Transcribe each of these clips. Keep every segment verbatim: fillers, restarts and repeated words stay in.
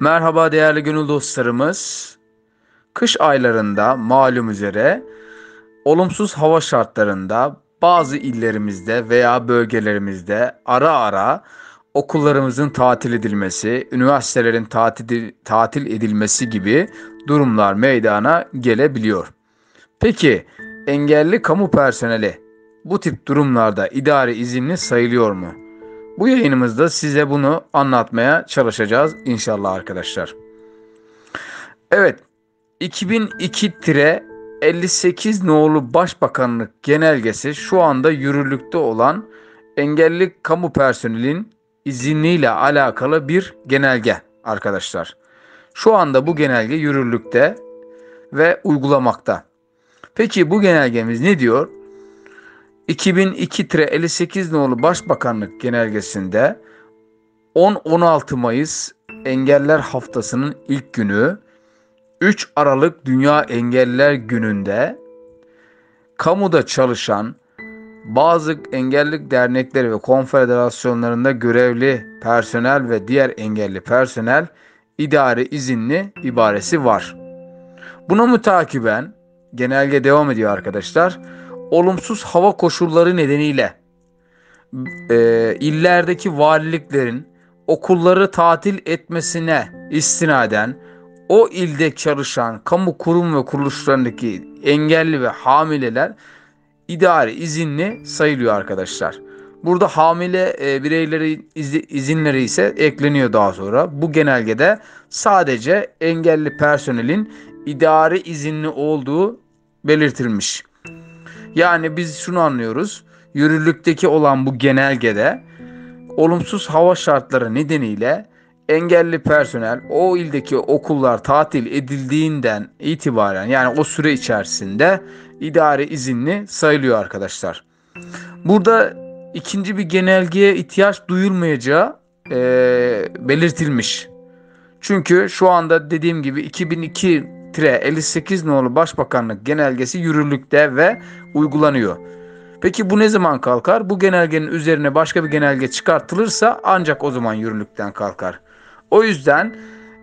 Merhaba değerli gönül dostlarımız. Kış aylarında malum üzere olumsuz hava şartlarında bazı illerimizde veya bölgelerimizde ara ara okullarımızın tatil edilmesi, üniversitelerin tatil, tatil edilmesi gibi durumlar meydana gelebiliyor. Peki engelli kamu personeli bu tip durumlarda idari izinli sayılıyor mu? Bu yayınımızda size bunu anlatmaya çalışacağız inşallah arkadaşlar. Evet, iki bin iki elli sekiz nolu Başbakanlık genelgesi şu anda yürürlükte olan engelli kamu personelin izniyle alakalı bir genelge arkadaşlar. Şu anda bu genelge yürürlükte ve uygulamakta. Peki bu genelgemiz ne diyor? iki bin iki elli sekiz nolu Başbakanlık genelgesinde on on altı Mayıs Engeller Haftası'nın ilk günü, üç Aralık Dünya Engelliler Günü'nde kamuda çalışan bazı engellilik dernekleri ve konfederasyonlarında görevli personel ve diğer engelli personel idari izinli ibaresi var. Buna mütakiben genelge devam ediyor arkadaşlar. Olumsuz hava koşulları nedeniyle e, illerdeki valiliklerin okulları tatil etmesine istinaden o ilde çalışan kamu kurum ve kuruluşlarındaki engelli ve hamileler idari izinli sayılıyor arkadaşlar. Burada hamile e, bireyleri izi, izinleri ise ekleniyor daha sonra. Bu genelgede sadece engelli personelin idari izinli olduğu belirtilmiş. Yani biz şunu anlıyoruz. Yürürlükteki olan bu genelgede olumsuz hava şartları nedeniyle engelli personel o ildeki okullar tatil edildiğinden itibaren yani o süre içerisinde idari izinli sayılıyor arkadaşlar. Burada ikinci bir genelgeye ihtiyaç duyulmayacağı e, belirtilmiş. Çünkü şu anda dediğim gibi iki bin iki elli sekiz nolu Başbakanlık genelgesi yürürlükte ve uygulanıyor. Peki bu ne zaman kalkar? Bu genelgenin üzerine başka bir genelge çıkartılırsa ancak o zaman yürürlükten kalkar. O yüzden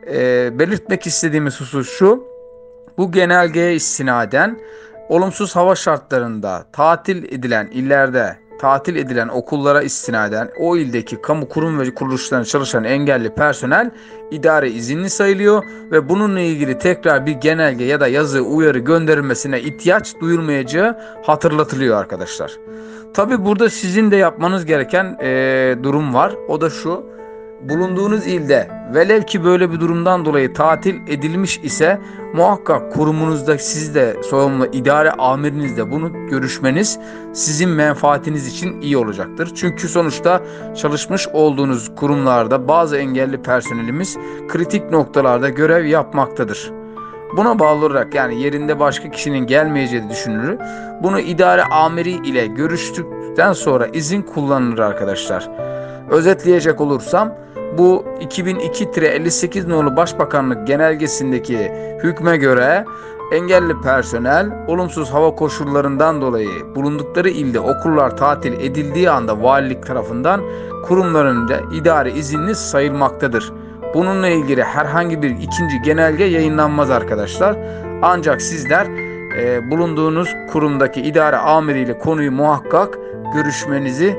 e, belirtmek istediğimiz husus şu. Bu genelgeye istinaden olumsuz hava şartlarında tatil edilen illerde tatil edilen okullara istinaden o ildeki kamu kurum ve kuruluşlarında çalışan engelli personel idari izinli sayılıyor ve bununla ilgili tekrar bir genelge ya da yazı uyarı gönderilmesine ihtiyaç duyulmayacağı hatırlatılıyor arkadaşlar. Tabi burada sizin de yapmanız gereken e, durum var. O da şu. Bulunduğunuz ilde velev ki böyle bir durumdan dolayı tatil edilmiş ise muhakkak kurumunuzda siz de sorumlu idare amirinizle bunu görüşmeniz sizin menfaatiniz için iyi olacaktır. Çünkü sonuçta çalışmış olduğunuz kurumlarda bazı engelli personelimiz kritik noktalarda görev yapmaktadır. Buna bağlı olarak yani yerinde başka kişinin gelmeyeceği düşünülür. Bunu idare amiri ile görüştükten sonra izin kullanılır arkadaşlar. Özetleyecek olursam bu iki bin iki elli sekiz nolu Başbakanlık genelgesindeki hükme göre engelli personel olumsuz hava koşullarından dolayı bulundukları ilde okullar tatil edildiği anda valilik tarafından kurumların da idari izinli sayılmaktadır. Bununla ilgili herhangi bir ikinci genelge yayınlanmaz arkadaşlar. Ancak sizler e, bulunduğunuz kurumdaki idare amiriyle konuyu muhakkak görüşmenizi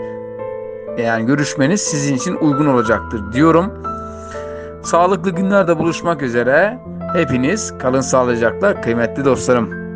yani görüşmeniz sizin için uygun olacaktır diyorum. Sağlıklı günlerde buluşmak üzere. Hepiniz kalın sağlıcakla kıymetli dostlarım.